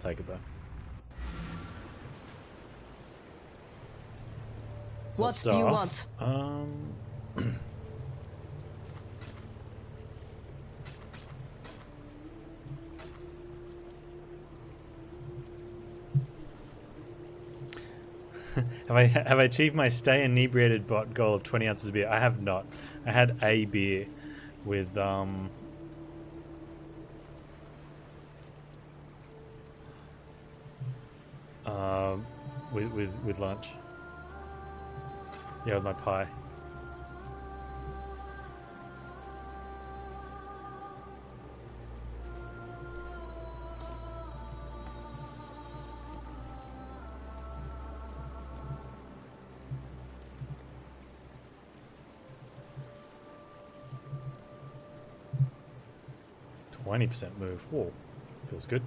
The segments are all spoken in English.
take it though. So What do you want? Have I achieved my stay inebriated bot goal of 20 ounces of beer? I have not. I had a beer with with lunch. Yeah, with my pie. %, move. Whoa, feels good.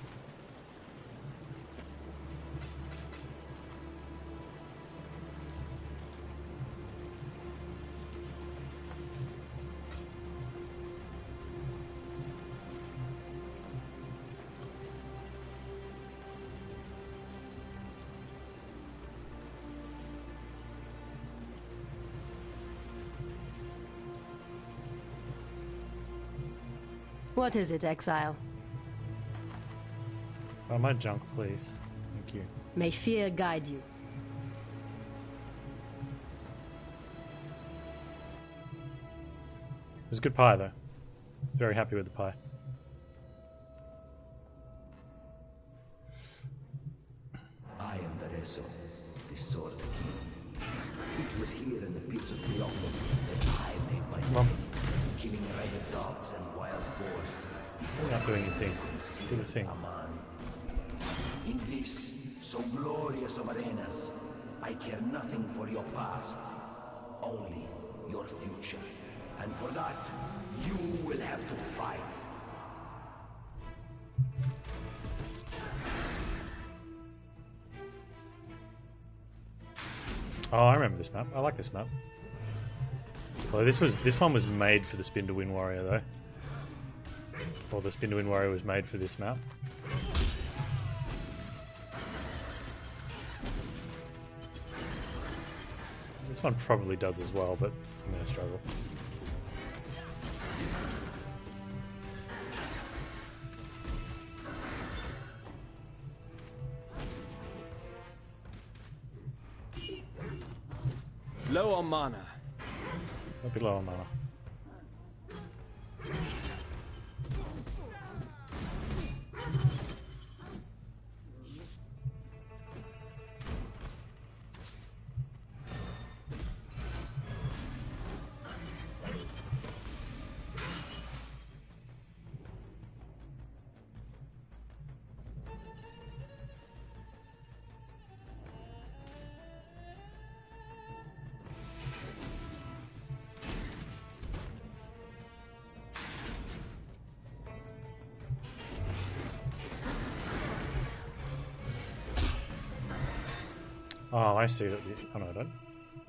What is it, Exile? Oh, my junk, please. Thank you. May fear guide you. It was a good pie, though. Very happy with the pie. I am the Reso, the Sword King. It was here in the pits of Wraeclast that I made my name, killing rabid dogs and wild boars. You're not doing anything. Do the thing. In this, so glorious of arenas, I care nothing for your past, only your future. And for that, you will have to fight. Oh, I remember this map. I like this map. Well, this one was made for the Spin to Win Warrior, though. Or the Spin to Win Warrior was made for this map. This one probably does as well, but I'm going to struggle. Low on mana. Might be low on mana. Oh, I see that. Oh no, I don't.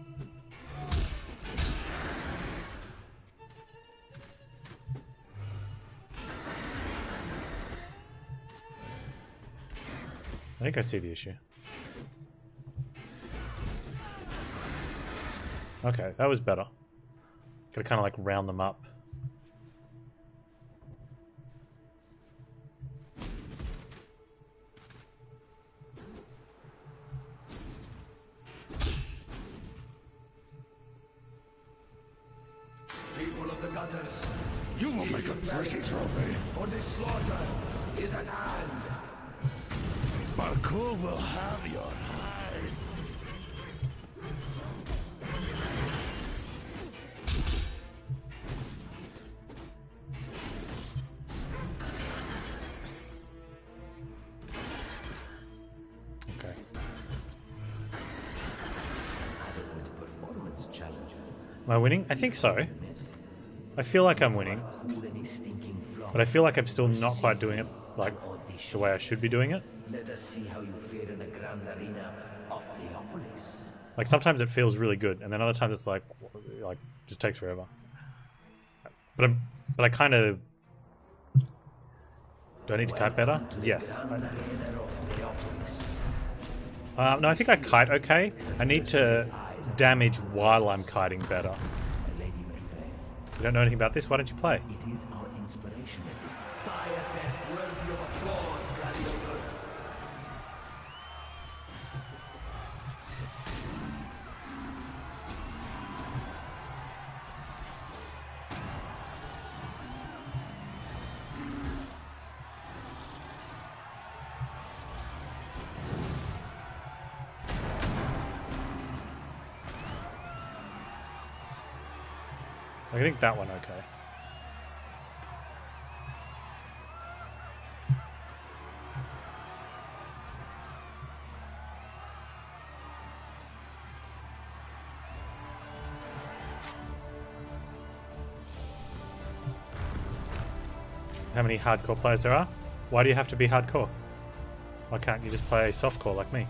I think I see the issue. Okay, that was better. Gotta kind of like round them up. People of the gutters, You will make a pretty trophy. for this slaughter is at hand. Balkul will have your hide. Okay. Adequate performance challenger. Am I winning? I think so. I feel like I'm winning, Cool any stinking flaw. but I feel like I'm still not quite doing it like the way I should be doing it. Let us see how you fare in the grand arena of Theopolis. Like sometimes it feels really good, and then other times it's like just takes forever. But I kind of Do I need to kite better? To the Yes. Grand Arena of Wraeclast. No, I think I kite okay. I need to damage while I'm kiting better. My Lady Merveille, You don't know anything about this? Why don't you play? it is our inspiration. Die a death worthy of applause, gladiator. I think that one okay. How many hardcore players there are? Why do you have to be hardcore? Why can't you just play softcore like me?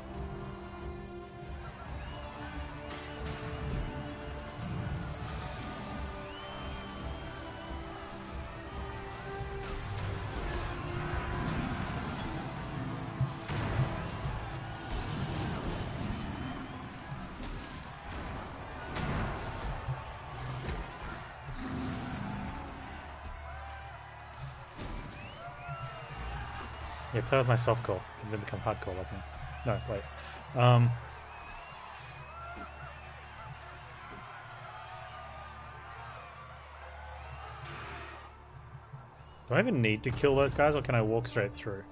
Yeah, play with my softcore and then become hardcore like me. No, wait. Do I even need to kill those guys, or can I walk straight through?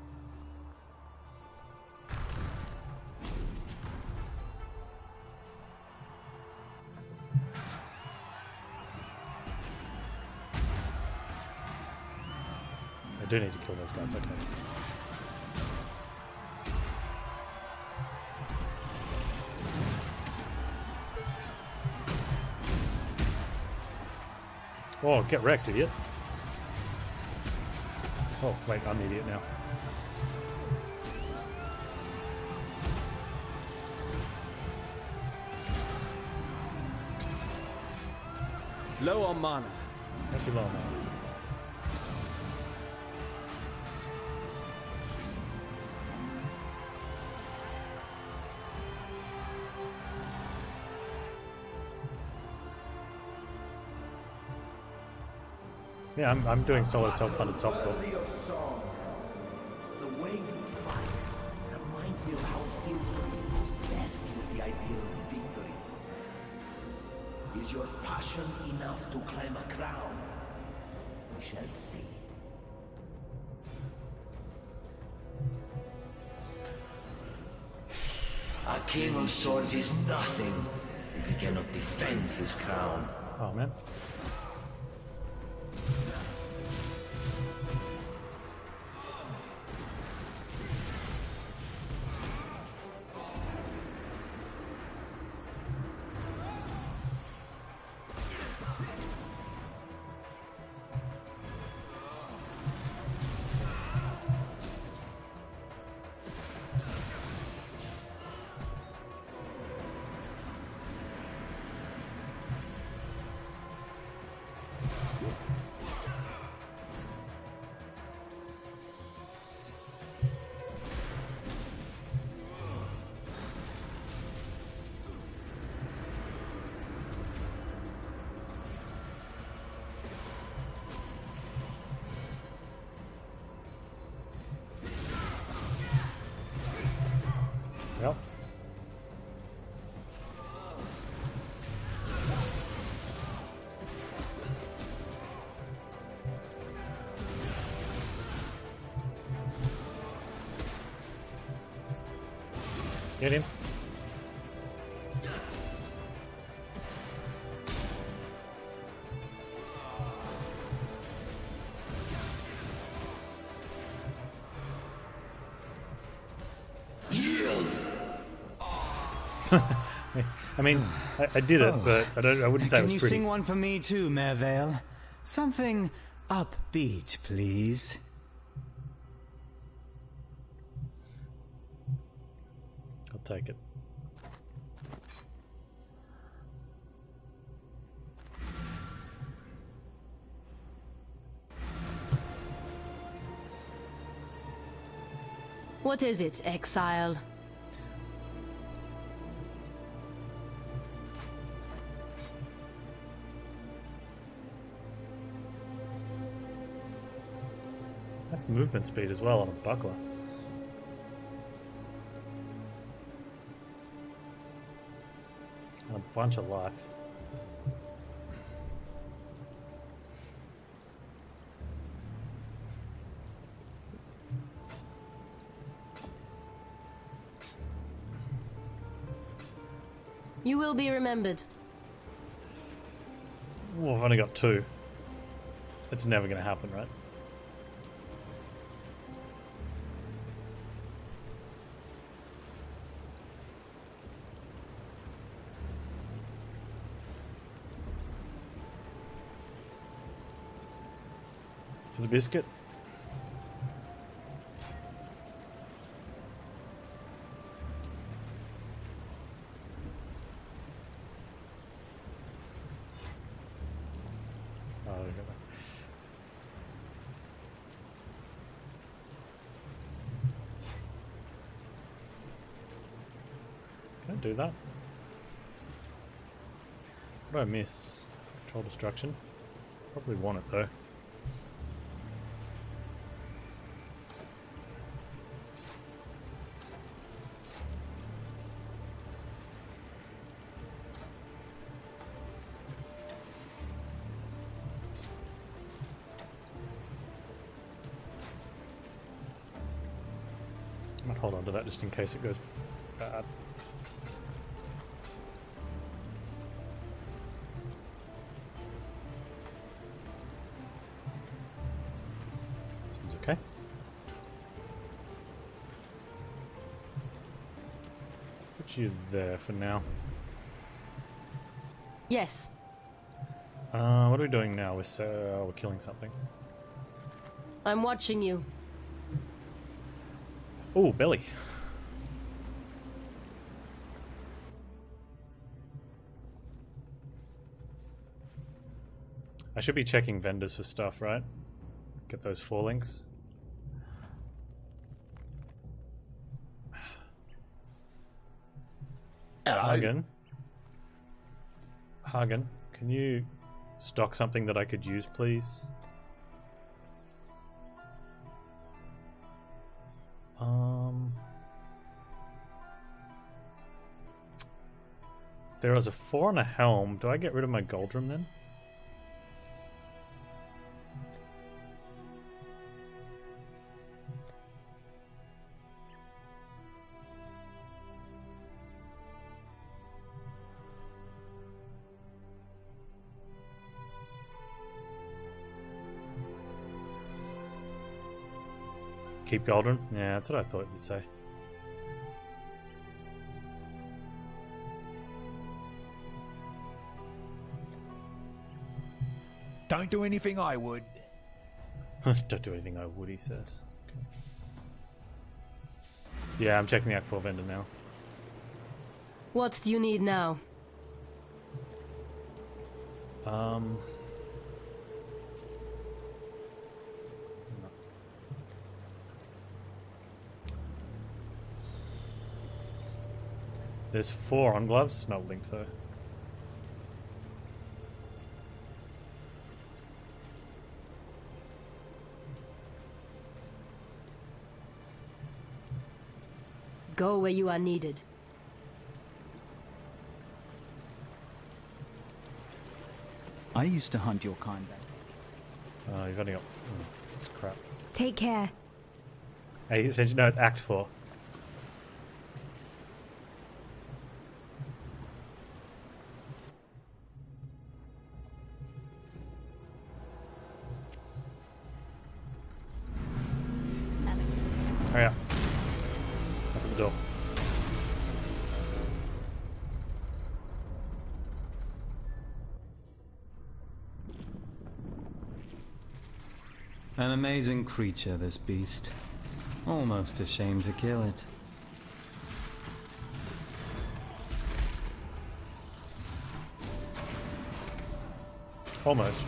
I do need to kill those guys, okay. Oh, get wrecked, idiot. Oh, wait, I'm the idiot now. Low on mana. Thank you, Loma. Yeah, I'm doing solo self-funded softcore. Worthy of song. The way you fight reminds me of how it feels to be possessed with the idea of victory. Is your passion enough to claim a crown? We shall see. A king of swords is nothing if he cannot defend his crown. Oh, man. Yep. Get him. I mean, I did it, but I wouldn't say it Can was you pretty. sing one for me too, Merveille? Something upbeat, please. I'll take it. What is it, Exile? That's movement speed as well on a buckler. And a bunch of life. You will be remembered. Oh, I've only got 2. It's never going to happen, right? For the biscuit? Oh, there we go. Can I do that? What did I miss? Control destruction? Probably want it though. I might hold on to that just in case it goes bad. Seems okay. Put you there for now. Yes. What are we doing now? We're killing something. I'm watching you. Oh, belly. I should be checking vendors for stuff, right? Get those 4 links. Hello. Hagen, can you stock something that I could use, please? There was a 4 on a helm. Do I get rid of my Goldrum then? Keep Goldrum? Yeah, that's what I thought you'd say. Don't do anything I would. Don't do anything I would, he says. Okay. Yeah, I'm checking the Act 4 vendor now. What do you need now? There's 4 on gloves, not linked though. Go where you are needed. I used to hunt your kind back. Oh, you've only got... Oh, this is crap. Take care. Hey, essentially, no, it's Act 4. Hurry up. Open the door. An amazing creature, this beast. Almost ashamed to kill it. Almost.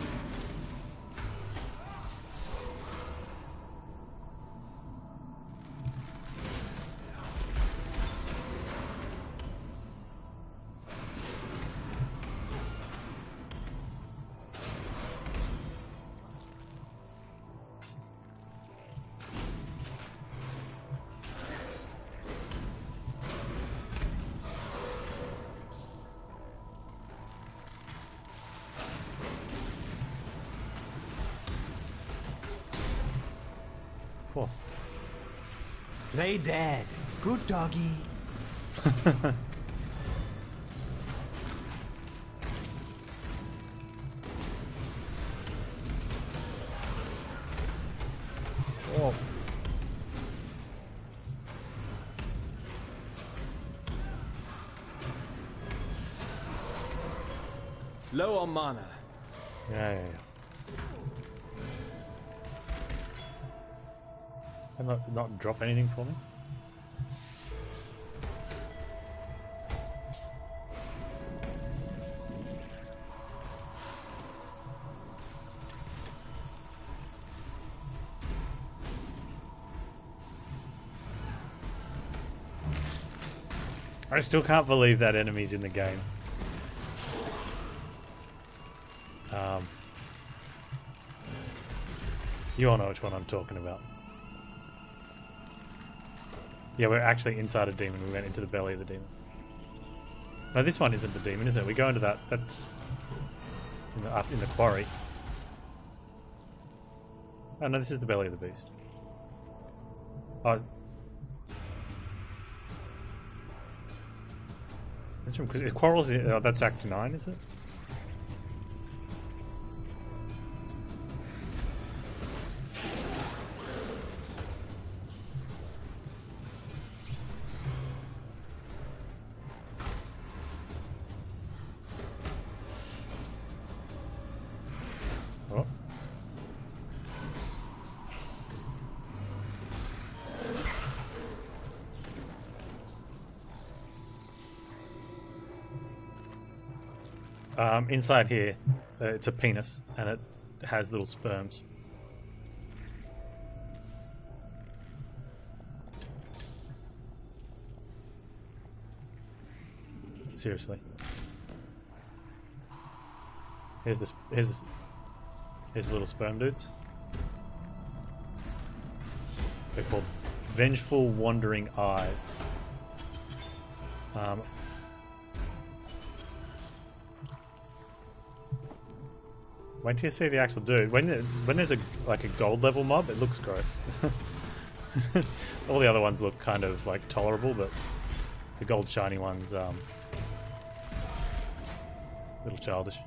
Play dead. Good doggy. Oh. Low on mana. Yeah. And not drop anything for me? I still can't believe that enemy's in the game. You all know which one I'm talking about. Yeah, we're actually inside a demon. We went into the belly of the demon. No, this one isn't the demon, is it? We go into that. That's in the quarry. Oh no, this is the belly of the beast. Oh. That's from Quarrels. Oh, that's Act 9, is it? Inside here, it's a penis, and it has little sperms. Seriously. Here's the little sperm dudes. They're called Vengeful Wandering Eyes. Wait till you see the actual dude. When there's a gold level mob, it looks gross. All the other ones look kind of like tolerable, but the gold shiny ones, a little childish.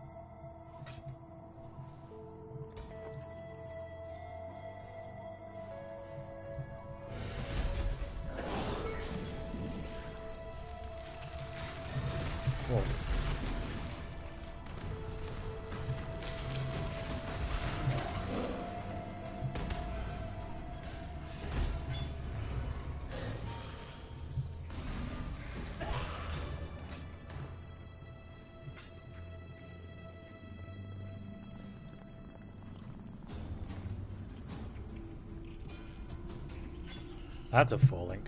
Whoa. That's a full link.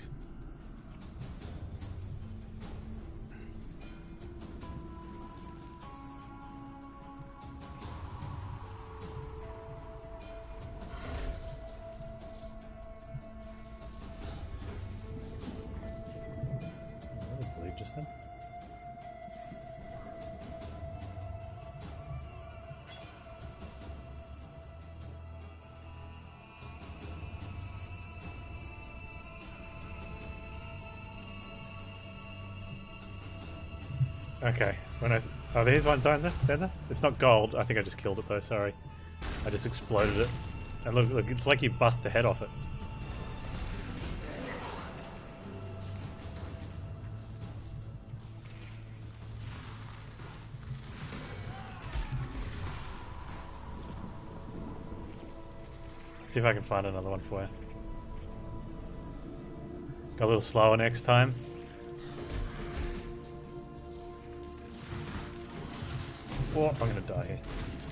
I believe just then. Okay, oh, there's one, Sansa? It's not gold. I think I just killed it though, sorry. I just exploded it. And look, it's like you bust the head off it. See if I can find another one for you. Go a little slower next time. Oh, I'm gonna die here.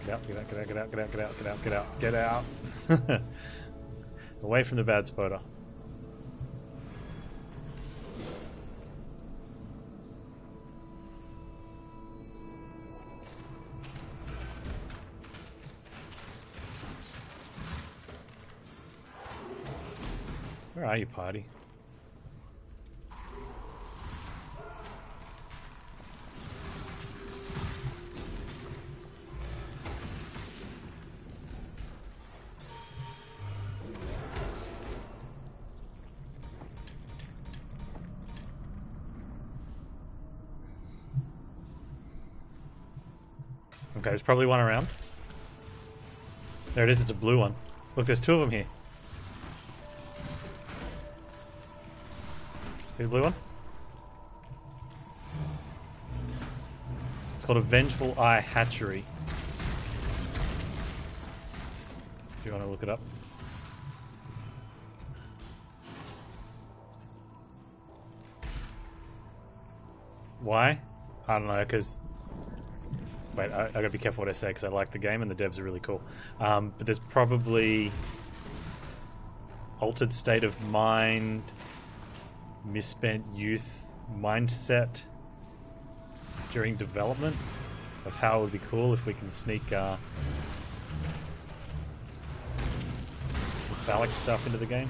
Get out. Away from the bad spotter. Where are you, party? Okay, there's probably one around. There it is, it's a blue one. Look, there's two of them here. See the blue one? It's called a Vengeful Eye Hatchery. If you want to look it up. Why? I don't know, because... Wait, I gotta be careful what I say, because I like the game and the devs are really cool. But there's probably... Altered state of mind... Misspent youth mindset... during development of how it would be cool if we can sneak some phallic stuff into the game.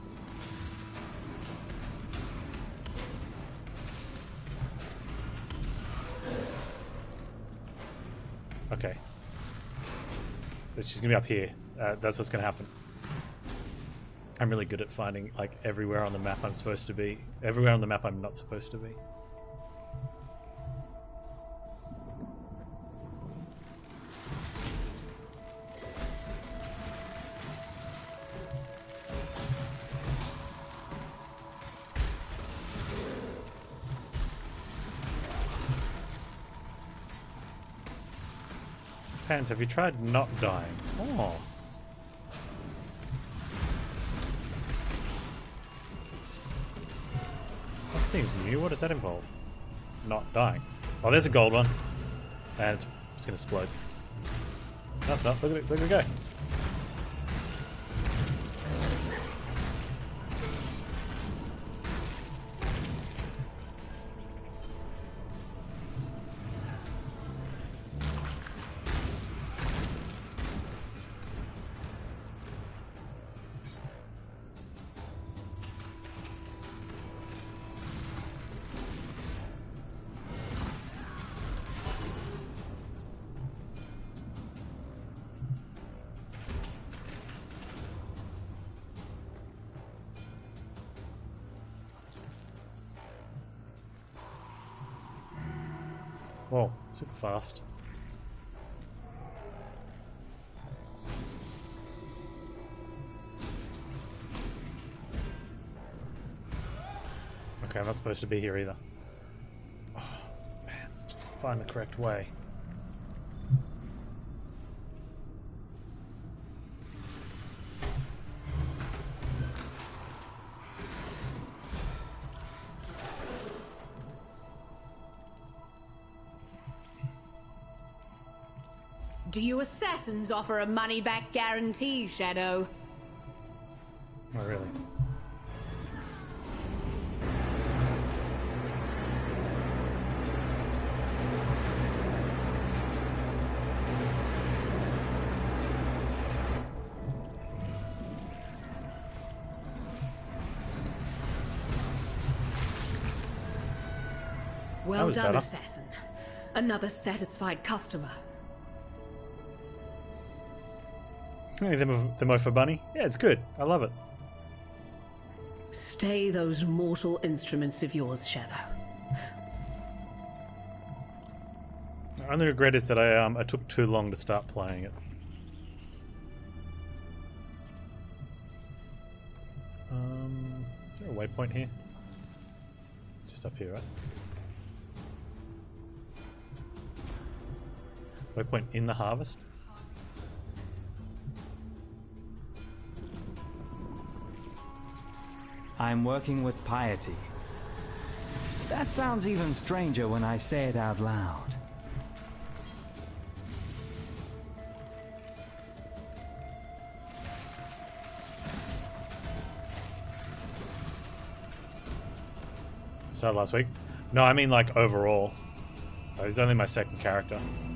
Okay. But she's gonna be up here. That's what's gonna happen. I'm really good at finding like everywhere on the map I'm supposed to be. Everywhere on the map I'm not supposed to be. Panz, have you tried not dying? Oh. That seems new. What does that involve? Not dying. Oh, there's a gold one. And it's going to explode. No, it's not. Look at it. Look at it go. Whoa, super fast. Okay, I'm not supposed to be here either. Oh, man, it's just find the correct way. Do you assassins offer a money-back guarantee, Shadow? Not really. Well was done, better. assassin. Another satisfied customer. Hey, the Mofo Bunny? Yeah, it's good. I love it. Stay those mortal instruments of yours, Shadow. The only regret is that I took too long to start playing it. Is there a waypoint here? It's just up here, right? Waypoint in the harvest? I'm working with piety. That sounds even stranger when I say it out loud. Started last week? No, I mean like overall. He's only my second character.